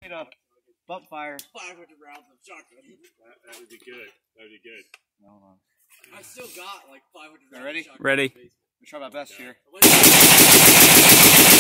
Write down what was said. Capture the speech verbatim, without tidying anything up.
A Bumpfire. five hundred rounds of shotgun. That, that would be good. That would be good. Hold on. I still got like five hundred rounds Ready? of shotgun. Ready? I'll try my best here. Yeah.